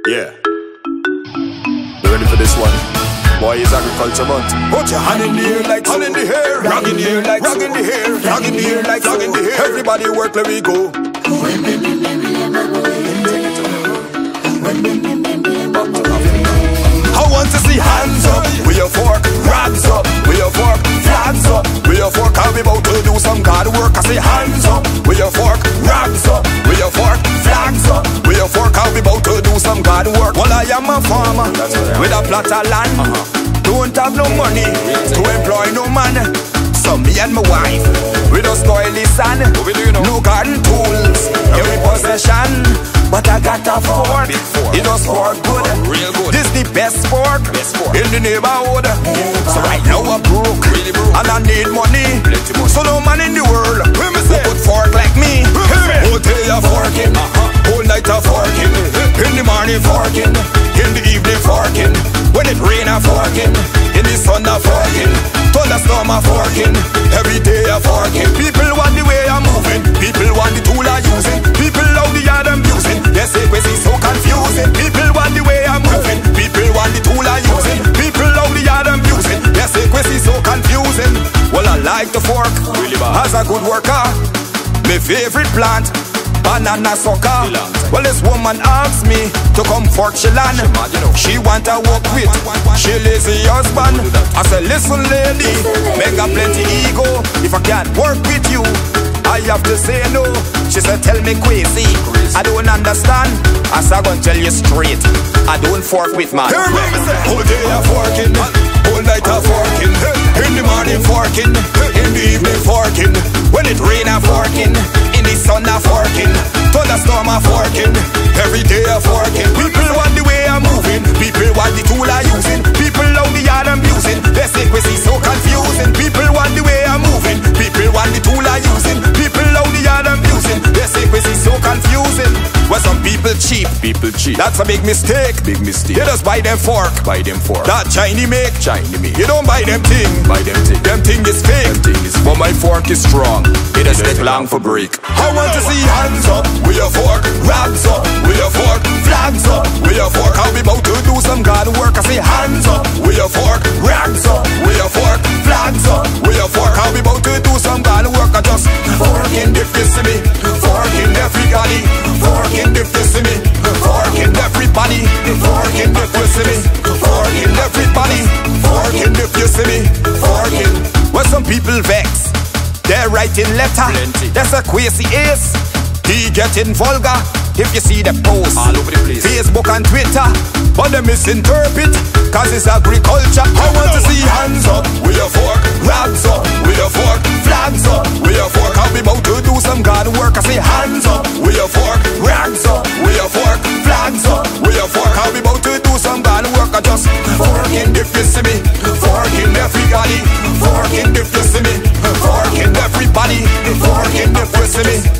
Yeah. You ready for this one? Boy, it's agriculture month. Put your hand in the air like hand in the hair. Rag in the air like rag in the hair. Rag in the air like rag in the hair. Everybody work, let me go. I want to see hands up, with your fork, rags up, with your fork, flags up, with your fork. I'll be about to do some God work. I say hands up, with your fork, rags up, with your fork, flags up, with your fork. I'll be about to do some God work. Well, I am a farmer with a plot of land. Don't have no money to employ no man. So me and my wife, we don't spoil the sand. No garden tools, every possession. But I got a fork, it does fork good. This the best fork in the neighborhood. So right now I'm broke, and I need money. So no man in the world who could fork like me. Whole day a forking, whole night a forking. In the morning forking, in the evening forking. When it rain a forking, in the sun a forking. Thunderstorm a forking, every day a forking. People want the way I'm moving, people want the tool I'm using. People love the yard I'm using, their sequence is so confusing. People want the way I'm moving, people want the tool I'm using. People love the yard I'm using, their sequence is so confusing. Well, I like the fork, as a good worker. My favorite plant, banana sucker. Well, this woman asked me to come fork she land. She want to work with, she lazy husband. I said, listen lady, make a plenty ego. If I can't work with you, I have to say no. She said, tell me crazy, I don't understand. I said, I'm gonna tell you straight, I don't fork with man. Whole day a forking, whole night a forking. In the morning forking, in the evening forking. When it rain a forking, in the sun a forking. Thunderstorm a forking, every day a forking. People want the way I'm moving, people want the tool I'm using. People love the yard I'm using, their sequence is so confusing. People want the way I'm moving, people want the tool I'm using. People love the yard I'm using, their sequence is so confusing. Well, some people cheap, that's a big mistake, They just buy them fork, that Chinese make, You don't buy them thing, them thing is fake, But my fork is strong, it does take long for break. I want to see hands up, with your fork, rags up, with your fork, flags up, with your fork. I'll be about to do some God work. I say hands up, with your fork, rags up, with your fork, flags up, with your fork. I'll be about to do some God work. I just forking if you see me, forking everybody, forking if you see me, forking everybody, forking if you see me, forking everybody, forking if you see me, forking. Well, some people vex, they're writing letter. That's a crazy ace. He getting vulgar if you see the post all over the place, Facebook and Twitter. But they misinterpret, cause it's agriculture. I want to see hands up, with your fork, rags up, with your fork, flags up, with your fork. I'll be about to do some God work. I say hands up, with your fork, rags up, with your fork, flags up, with your fork. I'll be about to do some God work. I just forking if you see me, forking everybody, forking if you see me, forking everybody, forking if you see me.